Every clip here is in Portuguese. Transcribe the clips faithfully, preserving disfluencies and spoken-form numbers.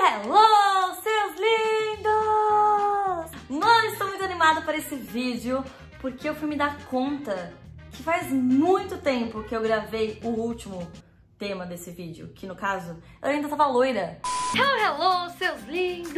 Hello, seus lindos! Mano, estou muito animada para esse vídeo porque eu fui me dar conta que faz muito tempo que eu gravei o último tema desse vídeo, que no caso, eu ainda tava loira. Hello, hello, seus lindos!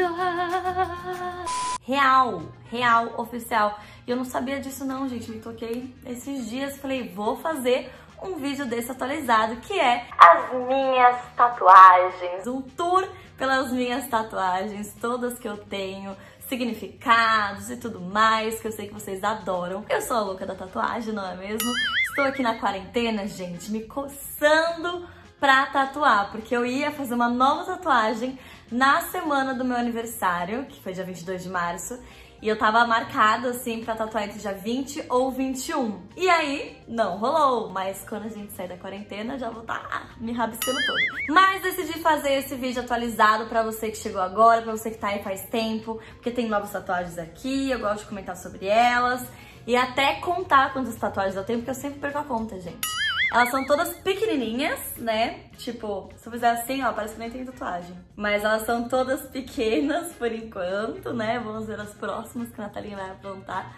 Real, real, oficial. E eu não sabia disso não, gente. Me toquei esses dias, falei, vou fazer um vídeo desse atualizado, que é as minhas tatuagens. Um tour pelas minhas tatuagens, todas que eu tenho, significados e tudo mais, que eu sei que vocês adoram. Eu sou a louca da tatuagem, não é mesmo? Estou aqui na quarentena, gente, me coçando pra tatuar, porque eu ia fazer uma nova tatuagem na semana do meu aniversário, que foi dia vinte e dois de março, e eu tava marcado, assim, pra tatuar entre dia vinte ou vinte e um. E aí, não rolou, mas quando a gente sair da quarentena, já vou estar me rabiscando todo. Mas decidi fazer esse vídeo atualizado pra você que chegou agora, pra você que tá aí faz tempo, porque tem novas tatuagens aqui, eu gosto de comentar sobre elas, e até contar quantas tatuagens eu tenho, porque eu sempre perco a conta, gente. Elas são todas pequenininhas, né? Tipo, se eu fizer assim, ó, parece que nem tem tatuagem. Mas elas são todas pequenas por enquanto, né? Vamos ver as próximas que a Natalinha vai aprontar.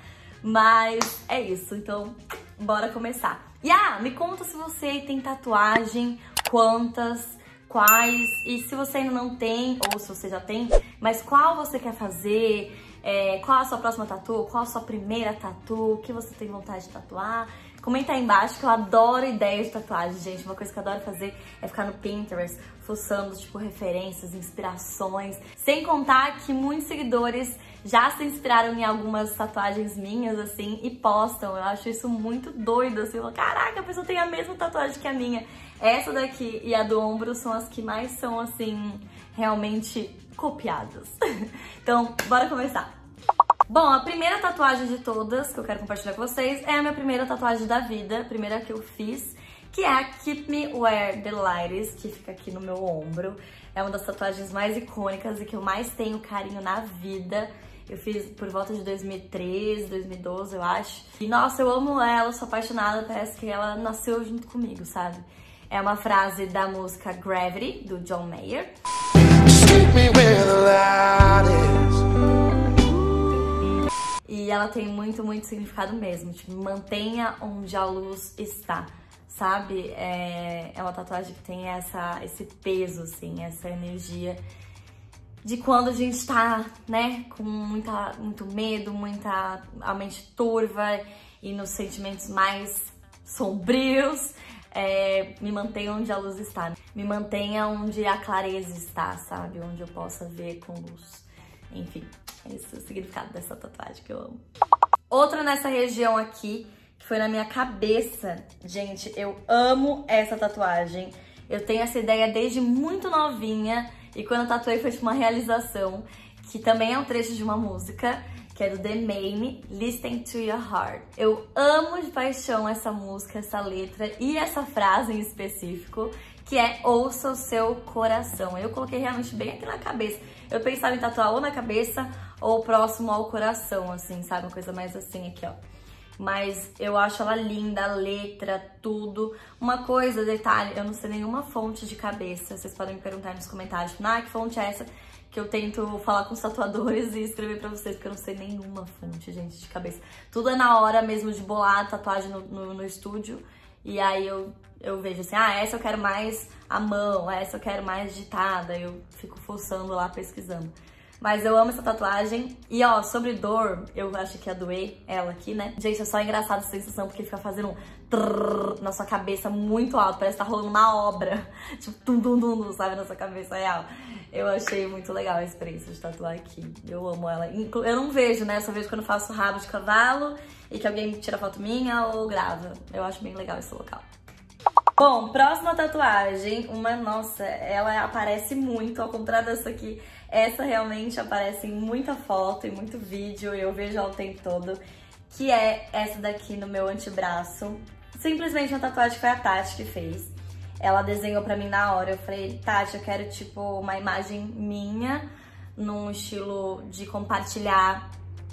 Mas é isso, então bora começar. E ah, me conta se você tem tatuagem, quantas, quais, e se você ainda não tem, ou se você já tem, mas qual você quer fazer, é, qual a sua próxima tatu, qual a sua primeira tatu, o que você tem vontade de tatuar. Comenta aí embaixo que eu adoro ideias de tatuagem, gente. Uma coisa que eu adoro fazer é ficar no Pinterest, fuçando, tipo, referências, inspirações. Sem contar que muitos seguidores já se inspiraram em algumas tatuagens minhas, assim, e postam. Eu acho isso muito doido, assim. Eu falo, caraca, a pessoa tem a mesma tatuagem que a minha. Essa daqui e a do ombro são as que mais são, assim, realmente copiadas. Então, bora começar. Bom, a primeira tatuagem de todas que eu quero compartilhar com vocês é a minha primeira tatuagem da vida, a primeira que eu fiz, que é a Keep Me Where the Light Is, que fica aqui no meu ombro. É uma das tatuagens mais icônicas e que eu mais tenho carinho na vida. Eu fiz por volta de dois mil e treze, dois mil e doze, eu acho. E nossa, eu amo ela, sou apaixonada, parece que ela nasceu junto comigo, sabe? É uma frase da música Gravity, do John Mayer. Keep me where the light is. E ela tem muito, muito significado mesmo, tipo, mantenha onde a luz está, sabe? É, é uma tatuagem que tem essa, esse peso, assim, essa energia de quando a gente tá, né, com muita, muito medo, muita, a mente turva e nos sentimentos mais sombrios, é, me mantenha onde a luz está, me mantenha onde a clareza está, sabe? Onde eu possa ver com luz. Enfim, esse é o significado dessa tatuagem que eu amo. Outra nessa região aqui, que foi na minha cabeça. Gente, eu amo essa tatuagem. Eu tenho essa ideia desde muito novinha. E quando eu tatuei foi tipo uma realização. Que também é um trecho de uma música, que é do The Maine, Listen to Your Heart. Eu amo de paixão essa música, essa letra e essa frase em específico, que é ouça o seu coração. Eu coloquei realmente bem aqui na cabeça. Eu pensava em tatuar ou na cabeça ou próximo ao coração, assim, sabe? Uma coisa mais assim aqui, ó. Mas eu acho ela linda, a letra, tudo. Uma coisa, detalhe, eu não sei nenhuma fonte de cabeça. Vocês podem me perguntar nos comentários, ah, que fonte é essa? Que eu tento falar com os tatuadores e escrever pra vocês, porque eu não sei nenhuma fonte, gente, de cabeça. Tudo é na hora mesmo de bolar a tatuagem no, no, no estúdio. E aí eu, eu vejo assim, ah, essa eu quero mais à mão, essa eu quero mais digitada. Eu fico forçando lá, pesquisando. Mas eu amo essa tatuagem. E ó, sobre dor, eu acho que ia doer ela aqui, né? Gente, é só engraçado essa sensação, porque fica fazendo um trrr na sua cabeça muito alto. Parece que tá rolando uma obra. Tipo, tum, tum, tum, tum, sabe? Na sua cabeça real. Eu achei muito legal a experiência de tatuar aqui. Eu amo ela. Eu não vejo, né? Eu só vejo quando eu faço rabo de cavalo e que alguém tira foto minha ou grava. Eu acho bem legal esse local. Bom, próxima tatuagem, uma, nossa, ela aparece muito, ao contrário dessa aqui, essa realmente aparece em muita foto e muito vídeo, e eu vejo ela o tempo todo, que é essa daqui no meu antebraço. Simplesmente uma tatuagem que foi a Tati que fez. Ela desenhou pra mim na hora, eu falei, Tati, eu quero tipo uma imagem minha, num estilo de compartilhar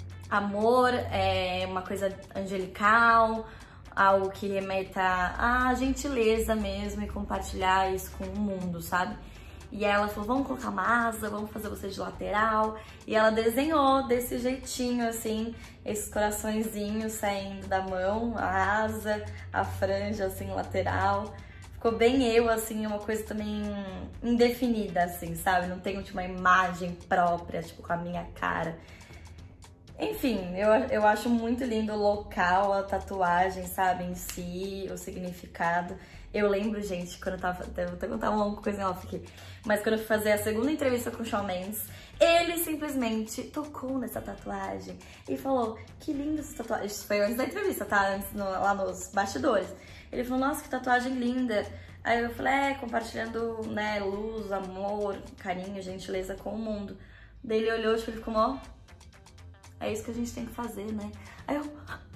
amor, é, uma coisa angelical, algo que remeta à gentileza mesmo e compartilhar isso com o mundo, sabe? E ela falou, vamos colocar uma asa, vamos fazer você de lateral. E ela desenhou desse jeitinho, assim, esses coraçõezinhos saindo da mão, a asa, a franja, assim, lateral. Ficou bem eu, assim, uma coisa também indefinida, assim, sabe? Não tenho, tipo, uma imagem própria, tipo, com a minha cara. Enfim, eu, eu acho muito lindo o local, a tatuagem, sabe, em si, o significado. Eu lembro, gente, quando eu tava... Eu vou até contar uma coisa em off aqui. Mas quando eu fui fazer a segunda entrevista com o Shawn Mendes, ele simplesmente tocou nessa tatuagem e falou, que linda essa tatuagem. Isso foi antes da entrevista, tá? Antes, no, lá nos bastidores. Ele falou, nossa, que tatuagem linda. Aí eu falei, é, compartilhando, né, luz, amor, carinho, gentileza com o mundo. Daí ele olhou e ficou, ó, é isso que a gente tem que fazer, né? Aí eu,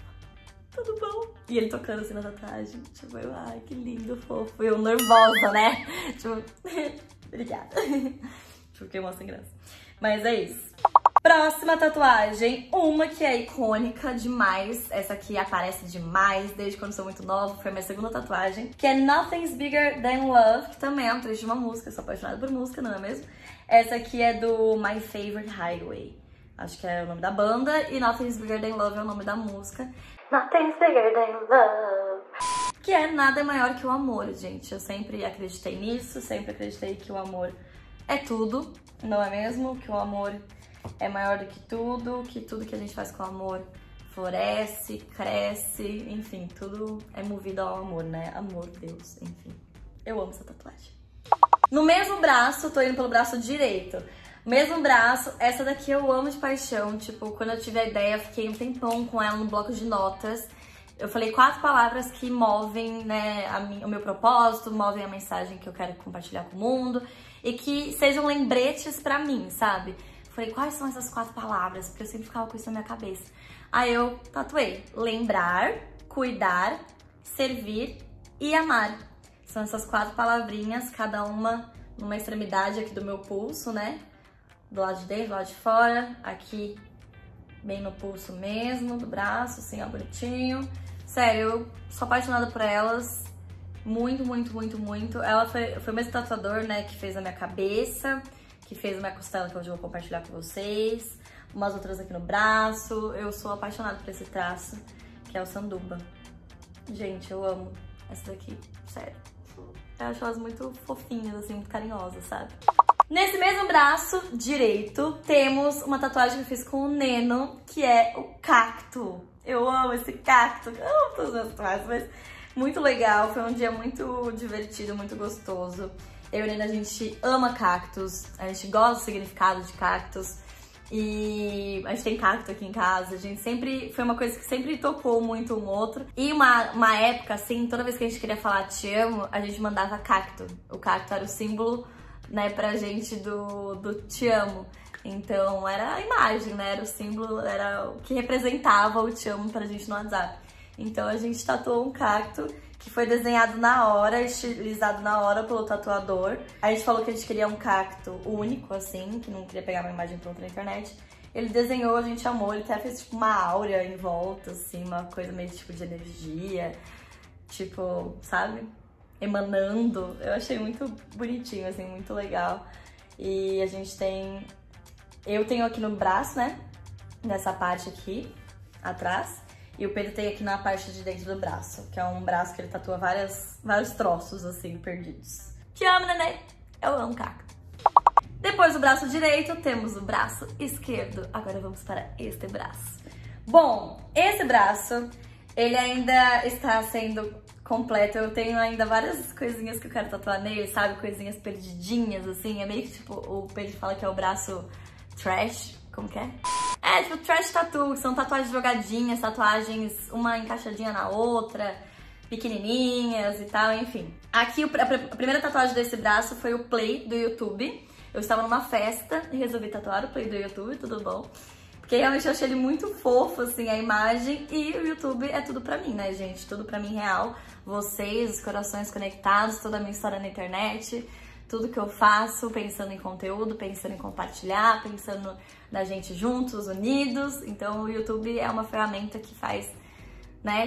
tudo bom? E ele tocando assim na tatuagem, tipo, eu, ai, que lindo, fofo. Eu nervosa, né? Tipo, obrigada. Tipo, que emoção graça. Mas é isso. Próxima tatuagem, uma que é icônica demais, essa aqui aparece demais desde quando sou muito nova, foi minha segunda tatuagem, que é Nothing's Bigger Than Love, que também é um trecho de uma música, sou apaixonada por música, não é mesmo? Essa aqui é do My Favorite Highway, acho que é o nome da banda, e Nothing's Bigger Than Love é o nome da música. Nothing's Bigger Than Love, que é nada é maior que o amor, gente, eu sempre acreditei nisso, sempre acreditei que o amor é tudo, não é mesmo? Que o amor é maior do que tudo, que tudo que a gente faz com amor floresce, cresce, enfim, tudo é movido ao amor, né? Amor, Deus, enfim. Eu amo essa tatuagem. No mesmo braço, tô indo pelo braço direito. Mesmo braço, essa daqui eu amo de paixão, tipo, quando eu tive a ideia, fiquei um tempão com ela no bloco de notas. Eu falei quatro palavras que movem, né, a minha, o meu propósito, movem a mensagem que eu quero compartilhar com o mundo e que sejam lembretes pra mim, sabe? Falei, quais são essas quatro palavras? Porque eu sempre ficava com isso na minha cabeça. Aí eu tatuei, lembrar, cuidar, servir e amar. São essas quatro palavrinhas, cada uma numa extremidade aqui do meu pulso, né? Do lado de dentro, do lado de fora, aqui bem no pulso mesmo, do braço, assim, ó, bonitinho. Sério, eu sou apaixonada por elas, muito, muito, muito, muito. Ela foi, foi o mesmo tatuador, né, que fez a minha cabeça, que fez a minha costela, que hoje eu vou compartilhar com vocês. Umas outras aqui no braço. Eu sou apaixonada por esse traço, que é o sanduba. Gente, eu amo essa daqui, sério. Eu acho elas muito fofinhas, assim, muito carinhosas, sabe? Nesse mesmo braço direito, temos uma tatuagem que eu fiz com o Neno, que é o cacto. Eu amo esse cacto, eu amo todas as tatuagens, mas muito legal. Foi um dia muito divertido, muito gostoso. Eu e o Neno, a gente ama cactos, a gente gosta do significado de cactos. E a gente tem cacto aqui em casa, a gente sempre... Foi uma coisa que sempre tocou muito um outro. E uma, uma época, assim, toda vez que a gente queria falar te amo, a gente mandava cacto. O cacto era o símbolo, né, pra gente do, do te amo. Então era a imagem, né, era o símbolo, era o que representava o te amo pra gente no WhatsApp. Então a gente tatuou um cacto que foi desenhado na hora, estilizado na hora pelo tatuador. A gente falou que a gente queria um cacto único, assim, que não queria pegar uma imagem pronta na internet. Ele desenhou, a gente amou, ele até fez tipo uma áurea em volta, assim, uma coisa meio tipo de energia, tipo, sabe? Emanando. Eu achei muito bonitinho, assim, muito legal. E a gente tem... Eu tenho aqui no braço, né? Nessa parte aqui, atrás. E o Pedro tem aqui na parte de dentro do braço, que é um braço que ele tatua várias, vários troços, assim, perdidos. Te amo, neném! Eu amo cacto. Depois do braço direito, temos o braço esquerdo. Agora vamos para este braço. Bom, esse braço, ele ainda está sendo completo. Eu tenho ainda várias coisinhas que eu quero tatuar nele, sabe? Coisinhas perdidinhas, assim. É meio que, tipo, o Pedro fala que é o braço trash. Como que é? É, tipo, trash tattoo, que são tatuagens jogadinhas, tatuagens uma encaixadinha na outra, pequenininhas e tal, enfim. Aqui, a primeira tatuagem desse braço foi o play do YouTube. Eu estava numa festa e resolvi tatuar o play do YouTube, tudo bom? Porque realmente eu achei ele muito fofo, assim, a imagem. E o YouTube é tudo pra mim, né, gente? Tudo pra mim real. Vocês, os corações conectados, toda a minha história na internet. Tudo que eu faço, pensando em conteúdo, pensando em compartilhar, pensando na gente juntos, unidos. Então o YouTube é uma ferramenta que faz, né,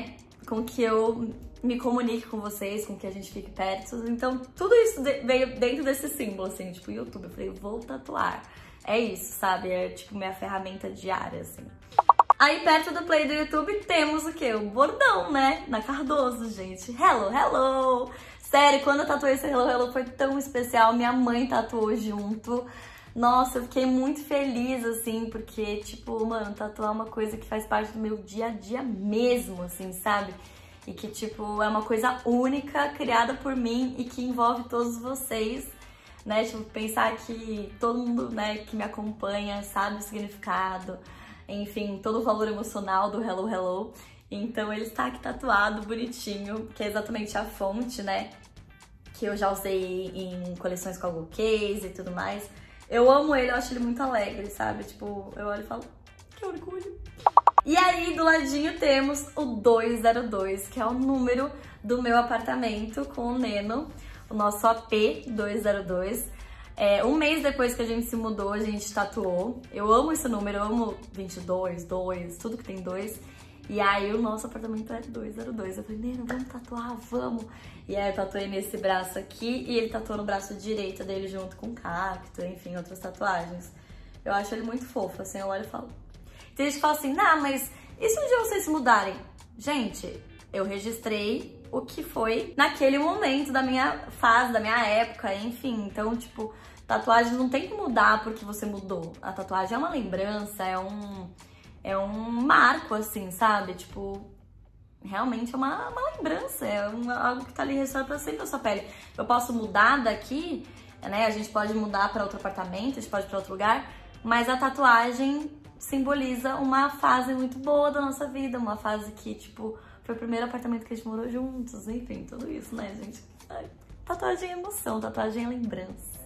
com que eu me comunique com vocês, com que a gente fique perto. Então, tudo isso veio dentro desse símbolo, assim, tipo, YouTube. Eu falei, vou tatuar. É isso, sabe? É, tipo, minha ferramenta diária, assim. Aí, perto do play do YouTube, temos o quê? O bordão, né? Na Cardoso, gente. Hello, hello! Sério, quando eu tatuei esse hello, hello foi tão especial. Minha mãe tatuou junto. Nossa, eu fiquei muito feliz, assim, porque, tipo, mano, tatuar é uma coisa que faz parte do meu dia a dia mesmo, assim, sabe? E que, tipo, é uma coisa única, criada por mim e que envolve todos vocês, né? Tipo, pensar que todo mundo, né, que me acompanha sabe o significado, enfim, todo o valor emocional do Hello Hello. Então ele está aqui tatuado, bonitinho, que é exatamente a fonte, né? Que eu já usei em coleções com a Google Case e tudo mais. Eu amo ele, eu acho ele muito alegre, sabe? Tipo, eu olho e falo, que orgulho. E aí, do ladinho, temos o dois zero dois, que é o número do meu apartamento com o Neno, o nosso A P dois zero dois. É, um mês depois que a gente se mudou, a gente tatuou. Eu amo esse número, eu amo vinte e dois, dois, tudo que tem dois. E aí, o nosso apartamento é dois zero dois. Eu falei, Neno, vamos tatuar, vamos. E aí, eu tatuei nesse braço aqui e ele tatuou no braço direito dele junto com cacto, enfim, outras tatuagens. Eu acho ele muito fofo, assim, eu olho e falo... Tem gente que fala assim, não, mas e se um dia vocês se mudarem? Gente, eu registrei o que foi naquele momento da minha fase, da minha época, enfim. Então, tipo, tatuagem não tem que mudar porque você mudou. A tatuagem é uma lembrança, é um, é um marco, assim, sabe? Tipo, realmente é uma, uma lembrança, é uma, algo que tá ali registrado pra sempre na sua pele. Eu posso mudar daqui, né? A gente pode mudar pra outro apartamento, a gente pode ir pra outro lugar, mas a tatuagem simboliza uma fase muito boa da nossa vida, uma fase que, tipo, foi o primeiro apartamento que a gente morou juntos, enfim, tudo isso, né, gente? Ai, tatuagem é emoção, tatuagem é lembrança.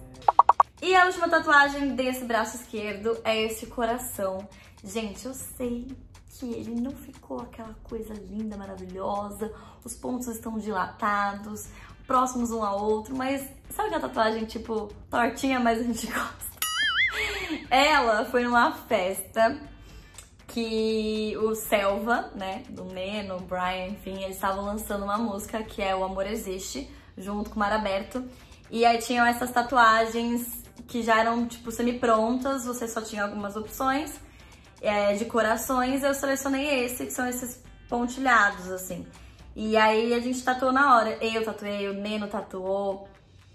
E a última tatuagem desse braço esquerdo é esse coração. Gente, eu sei que ele não ficou aquela coisa linda, maravilhosa, os pontos estão dilatados, próximos um ao outro, mas sabe aquela tatuagem, tipo, tortinha, mas a gente gosta? Ela foi numa festa que o Selva, né, do Neno, o Brian, enfim, eles estavam lançando uma música que é O Amor Existe, junto com o Mar Aberto. E aí tinham essas tatuagens que já eram, tipo, semi-prontas, você só tinha algumas opções é, de corações. Eu selecionei esse, que são esses pontilhados, assim. E aí a gente tatuou na hora. Eu tatuei, o Neno tatuou.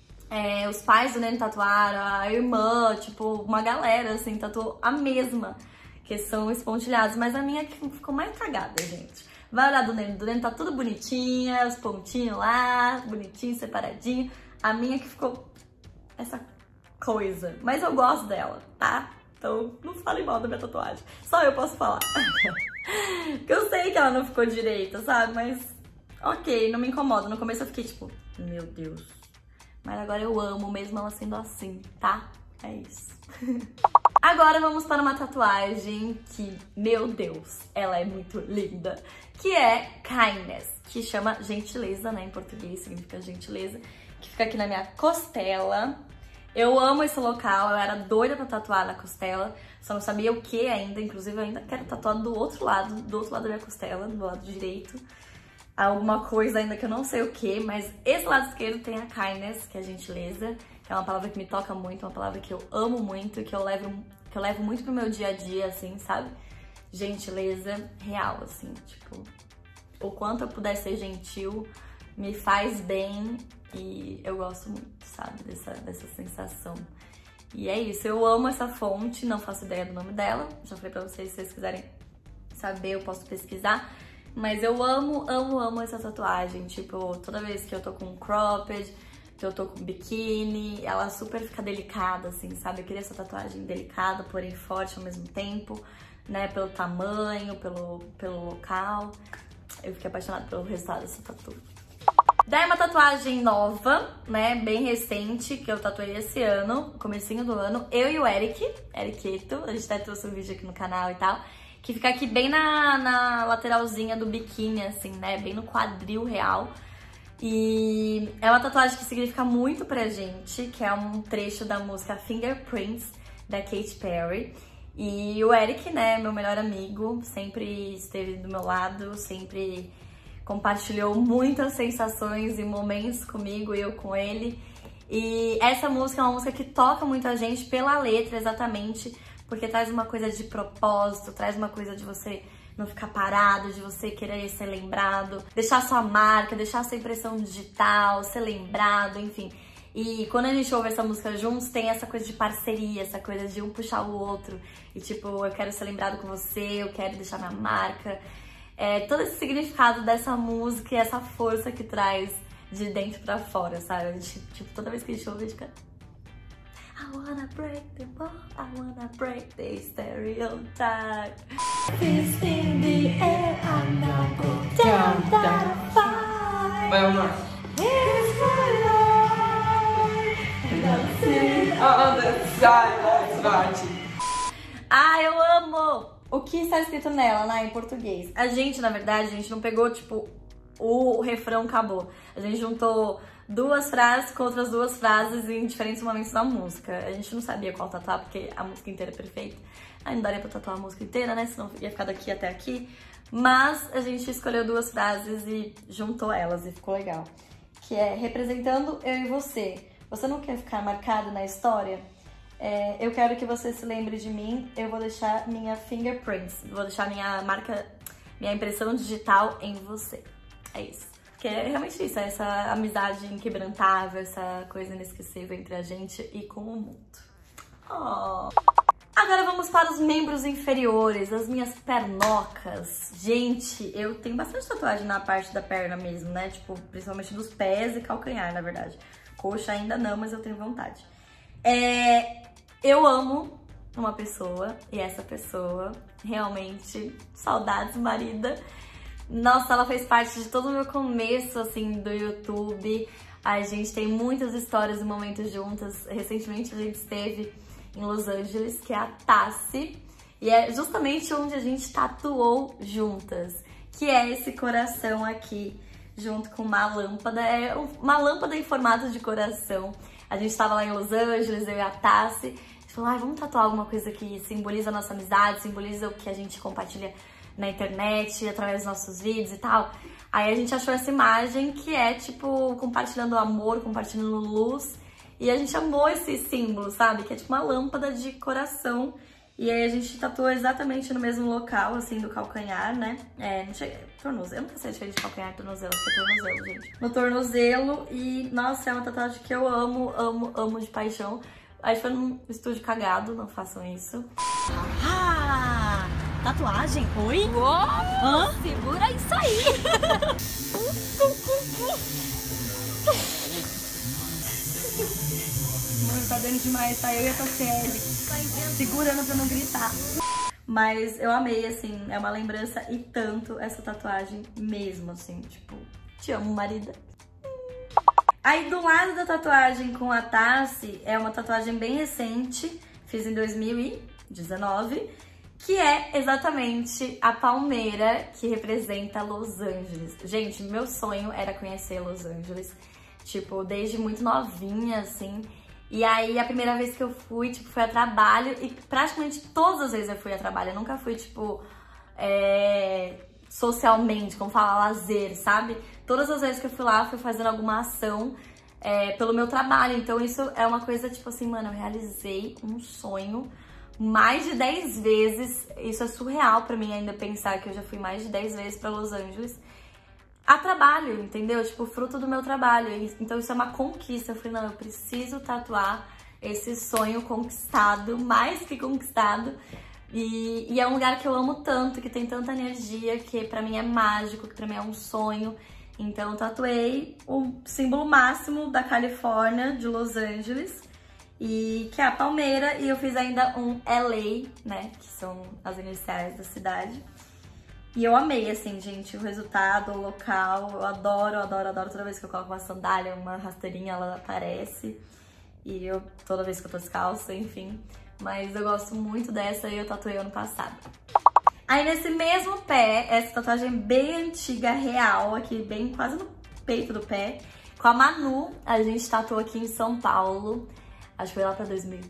É, os pais do Neno tatuaram, a irmã, tipo, uma galera, assim, tatuou a mesma, que são os pontilhados, mas a minha que ficou mais cagada, gente. Vai olhar do Neno, do Neno tá tudo bonitinha, os pontinhos lá, bonitinho, separadinho. A minha que ficou essa coisa, mas eu gosto dela, tá? Então não fale mal da minha tatuagem, só eu posso falar. Porque eu sei que ela não ficou direita, sabe? Mas ok, não me incomoda. No começo eu fiquei tipo, meu Deus. Mas agora eu amo, mesmo ela sendo assim, tá? É isso. Agora vamos para uma tatuagem que, meu Deus, ela é muito linda. Que é Kindness, que chama gentileza, né? Em português significa gentileza. Que fica aqui na minha costela. Eu amo esse local, eu era doida pra tatuar na costela. Só não sabia o que ainda, inclusive eu ainda quero tatuar do outro lado, do outro lado da minha costela, do lado direito. Alguma coisa ainda que eu não sei o que, mas esse lado esquerdo tem a kindness, que é a gentileza, que é uma palavra que me toca muito, uma palavra que eu amo muito, que eu levo, que eu levo muito pro meu dia a dia, assim, sabe? Gentileza real, assim, tipo, o quanto eu puder ser gentil me faz bem e eu gosto muito, sabe, dessa, dessa sensação. E é isso, eu amo essa fonte, não faço ideia do nome dela, já falei pra vocês, se vocês quiserem saber, eu posso pesquisar. Mas eu amo, amo, amo essa tatuagem, tipo, toda vez que eu tô com cropped, que eu tô com biquíni, ela super fica delicada, assim, sabe? Eu queria essa tatuagem delicada, porém forte ao mesmo tempo, né? Pelo tamanho, pelo, pelo local. Eu fiquei apaixonada pelo resultado dessa tatu. Daí uma tatuagem nova, né? Bem recente, que eu tatuei esse ano, comecinho do ano. Eu e o Eric, Eriqueto, a gente até trouxe um vídeo aqui no canal e tal. Que fica aqui bem na, na lateralzinha do biquíni, assim, né? Bem no quadril real. E é uma tatuagem que significa muito pra gente, que é um trecho da música Fingerprints, da Katy Perry. E o Eric, né, meu melhor amigo, sempre esteve do meu lado, sempre compartilhou muitas sensações e momentos comigo e eu com ele. E essa música é uma música que toca muito a gente pela letra, exatamente, porque traz uma coisa de propósito, traz uma coisa de você não ficar parado, de você querer ser lembrado, deixar sua marca, deixar sua impressão digital, ser lembrado, enfim. E quando a gente ouve essa música juntos, tem essa coisa de parceria, essa coisa de um puxar o outro. E tipo, eu quero ser lembrado com você, eu quero deixar minha marca. É, todo esse significado dessa música e essa força que traz de dentro pra fora, sabe? A gente, tipo, toda vez que a gente ouve, a gente fica... I wanna break the wall, I wanna break the stereotype. Fist in the air, I'm not go down, down, fight. Vai, Amor. Here's my life, and I'll sing. Ah, that's right. Ah, eu amo! O que está escrito nela, lá em português? A gente, na verdade, a gente não pegou, tipo, o refrão acabou. A gente juntou duas frases com outras duas frases em diferentes momentos da música. A gente não sabia qual tatuar, porque a música inteira é perfeita. Aí não daria pra tatuar a música inteira, né? Senão ia ficar daqui até aqui. Mas a gente escolheu duas frases e juntou elas e ficou legal. Que é, representando eu e você. Você não quer ficar marcado na história? É, eu quero que você se lembre de mim, eu vou deixar minha fingerprints, vou deixar minha marca, minha impressão digital em você. É isso. Porque é realmente isso, é essa amizade inquebrantável, essa coisa inesquecível entre a gente e com o mundo. Oh. Agora vamos para os membros inferiores, as minhas pernocas. Gente, eu tenho bastante tatuagem na parte da perna mesmo, né? Tipo, principalmente dos pés e calcanhar, na verdade. Coxa ainda não, mas eu tenho vontade. É... Eu amo uma pessoa e essa pessoa, realmente, saudades, marida. Nossa, ela fez parte de todo o meu começo, assim, do YouTube. A gente tem muitas histórias e momentos juntas. Recentemente a gente esteve em Los Angeles, que é a Tassi. E é justamente onde a gente tatuou juntas, que é esse coração aqui, junto com uma lâmpada. É uma lâmpada em formato de coração. A gente tava lá em Los Angeles, eu e a Tassi. A gente falou, ai, vamos tatuar alguma coisa que simboliza a nossa amizade, simboliza o que a gente compartilha na internet, através dos nossos vídeos e tal. Aí a gente achou essa imagem que é, tipo, compartilhando amor, compartilhando luz. E a gente amou esse símbolo, sabe? Que é tipo uma lâmpada de coração. E aí a gente tatuou exatamente no mesmo local, assim, do calcanhar, né? É, não chega... Tornozelo. Eu nunca sei a diferença de calcanhar e tornozelo, acho que é tornozelo, gente. No tornozelo e, nossa, é uma tatuagem que eu amo, amo, amo de paixão. A gente foi num estúdio cagado, não façam isso. Ah, tatuagem? Oi? Hã? Segura isso aí! Mano, tá dando demais, tá? Eu e a Tassiele segurando pra não gritar. Mas eu amei, assim, é uma lembrança e tanto essa tatuagem mesmo, assim, tipo, te amo, marida. Aí do lado da tatuagem com a Tassi, é uma tatuagem bem recente, fiz em dois mil e dezenove, que é exatamente a palmeira que representa Los Angeles. Gente, meu sonho era conhecer Los Angeles, tipo, desde muito novinha, assim. E aí, a primeira vez que eu fui, tipo, foi a trabalho, e praticamente todas as vezes eu fui a trabalho. Eu nunca fui, tipo, é... socialmente, como fala, lazer, sabe? Todas as vezes que eu fui lá, fui fazendo alguma ação é, pelo meu trabalho. Então, isso é uma coisa, tipo assim, mano, eu realizei um sonho mais de dez vezes. Isso é surreal pra mim ainda pensar que eu já fui mais de dez vezes pra Los Angeles a trabalho, entendeu? Tipo, fruto do meu trabalho. Então isso é uma conquista. Eu falei, não, eu preciso tatuar esse sonho conquistado, mais que conquistado. E, e é um lugar que eu amo tanto, que tem tanta energia, que pra mim é mágico, que pra mim é um sonho. Então eu tatuei o símbolo máximo da Califórnia, de Los Angeles, e que é a palmeira. E eu fiz ainda um L A, né, que são as iniciais da cidade. E eu amei, assim, gente, o resultado, o local. Eu adoro, adoro, adoro. Toda vez que eu coloco uma sandália, uma rasteirinha, ela aparece. E eu, toda vez que eu tô descalça, enfim. Mas eu gosto muito dessa e eu tatuei ano passado. Aí nesse mesmo pé, essa tatuagem bem antiga, real, aqui bem quase no peito do pé. Com a Manu, a gente tatuou aqui em São Paulo. Acho que foi lá pra dois mil e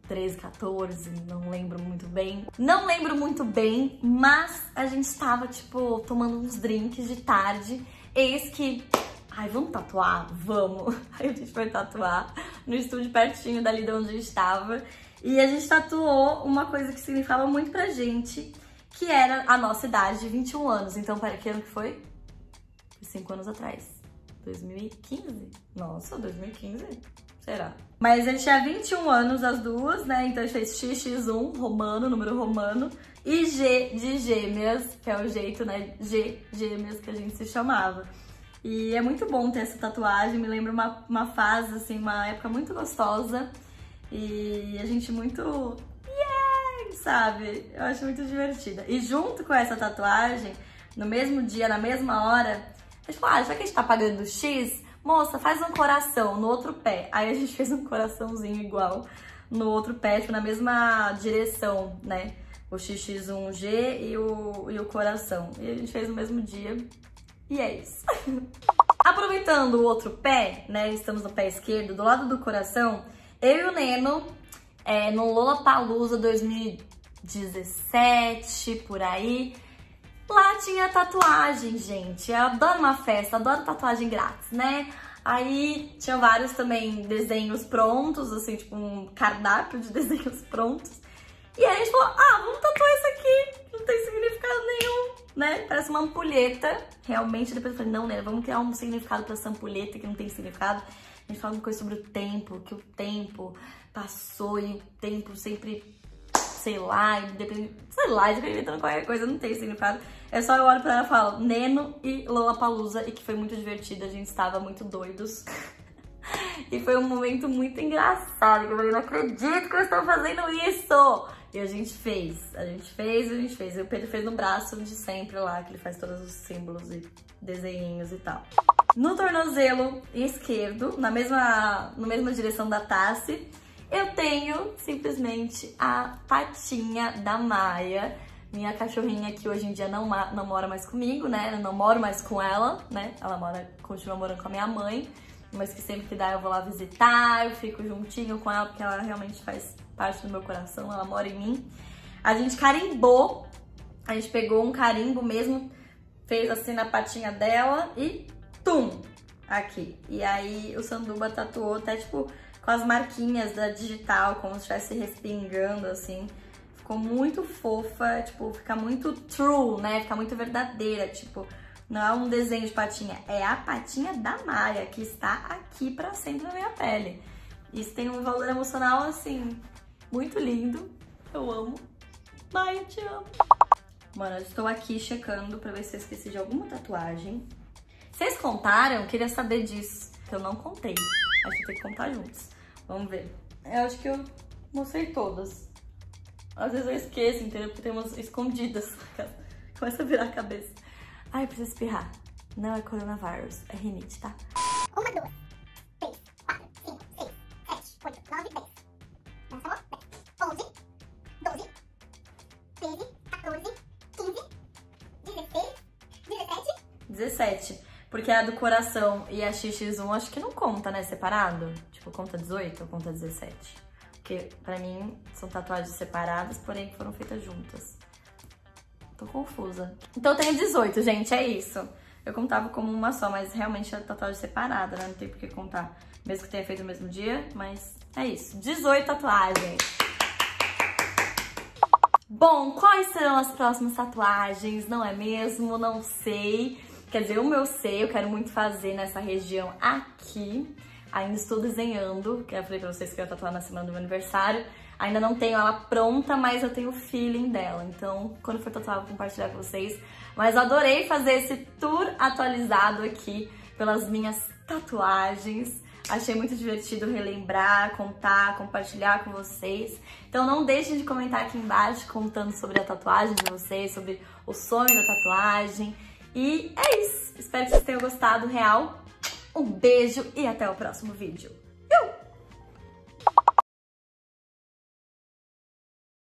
treze, quatorze, não lembro muito bem. Não lembro muito bem, mas a gente tava, tipo, tomando uns drinks de tarde. Eis que... Ai, vamos tatuar? Vamos! Aí a gente foi tatuar no estúdio pertinho dali de onde a gente tava. E a gente tatuou uma coisa que significava muito pra gente, que era a nossa idade de vinte e um anos. Então, para que ano que foi? cinco anos atrás. dois mil e quinze? Nossa, dois mil e quinze? Será? Mas a gente tinha vinte e um anos as duas, né? Então a gente fez X X um, romano, número romano, e G de gêmeas, que é o jeito, né? G, gêmeas, que a gente se chamava. E é muito bom ter essa tatuagem, me lembra uma, uma fase, assim, uma época muito gostosa. E a gente muito... Yeah! Sabe? Eu acho muito divertida. E junto com essa tatuagem, no mesmo dia, na mesma hora, a gente falou, ah, já que a gente tá pagando X, moça, faz um coração no outro pé. Aí a gente fez um coraçãozinho igual no outro pé, tipo, na mesma direção, né? O X X um G e o, e o coração. E a gente fez no mesmo dia. E é isso. Aproveitando o outro pé, né? Estamos no pé esquerdo, do lado do coração. Eu e o Neno, é, no Lollapalooza dois mil e dezessete, por aí, lá tinha tatuagem, gente. Eu adoro uma festa, adoro tatuagem grátis, né? Aí tinha vários também desenhos prontos, assim, tipo um cardápio de desenhos prontos. E aí a gente falou, ah, vamos tatuar isso aqui, não tem significado nenhum, né? Parece uma ampulheta. Realmente, depois eu falei, não, né, vamos criar um significado pra essa ampulheta que não tem significado. A gente fala uma coisa sobre o tempo, que o tempo passou e o tempo sempre, sei lá, independente, sei lá, inventando qualquer coisa, não tem significado. É só eu olho pra ela e falo, Neno e Lollapalooza, e que foi muito divertido, a gente estava muito doidos. E foi um momento muito engraçado, que eu falei, não acredito que eu estou fazendo isso! E a gente fez, a gente fez, a gente fez. E o Pedro fez no braço de sempre lá, que ele faz todos os símbolos e desenhinhos e tal. No tornozelo esquerdo, na mesma, na mesma direção da Tassi, eu tenho simplesmente a patinha da Maia, minha cachorrinha que hoje em dia não, não mora mais comigo, né? Eu não moro mais com ela, né? Ela mora, continua morando com a minha mãe, mas que sempre que dá eu vou lá visitar, eu fico juntinho com ela, porque ela realmente faz parte do meu coração, ela mora em mim. A gente carimbou, a gente pegou um carimbo mesmo, fez assim na patinha dela e tum! Aqui. E aí o Sanduba tatuou até tipo com as marquinhas da digital, como se estivesse respingando assim. Ficou muito fofa, tipo, fica muito true, né? Fica muito verdadeira, tipo, não é um desenho de patinha, é a patinha da Maia, que está aqui pra sempre na minha pele. Isso tem um valor emocional, assim, muito lindo. Eu amo. Maia, eu te amo. Mano, eu estou aqui checando pra ver se eu esqueci de alguma tatuagem. Vocês contaram? Eu queria saber disso. Que eu não contei. Acho que tem que contar juntos. Vamos ver. Eu acho que eu mostrei todas. Às vezes eu esqueço, entendeu? Porque tem umas escondidas. Começa a virar a cabeça. Ai, eu preciso espirrar. Não é coronavírus, é rinite, tá? Uma, duas, três, quatro, cinco, seis, sete, oito, nove, dez. Nossa, amor, dez. Onze, doze, treze, quatorze, quinze, dezesseis, dezessete. dezessete. Porque a do coração e a X X um acho que não conta, né? Separado. Tipo, conta dezoito ou conta dezessete? Porque pra mim são tatuagens separadas, porém foram feitas juntas. Tô confusa. Então eu tenho dezoito, gente, é isso. Eu contava como uma só, mas realmente é tatuagem separada, né? Não tem por que contar. Mesmo que tenha feito no mesmo dia, mas é isso. dezoito tatuagens. Bom, quais serão as próximas tatuagens? Não é mesmo? Não sei. Quer dizer, o meu sei, eu quero muito fazer nessa região aqui. Ainda estou desenhando, que eu falei pra vocês que eu ia tatuar na semana do meu aniversário. Ainda não tenho ela pronta, mas eu tenho o feeling dela. Então, quando for tatuar, eu vou compartilhar com vocês. Mas eu adorei fazer esse tour atualizado aqui pelas minhas tatuagens. Achei muito divertido relembrar, contar, compartilhar com vocês. Então não deixem de comentar aqui embaixo contando sobre a tatuagem de vocês, sobre o sonho da tatuagem. E é isso. Espero que vocês tenham gostado, real. Um beijo e até o próximo vídeo.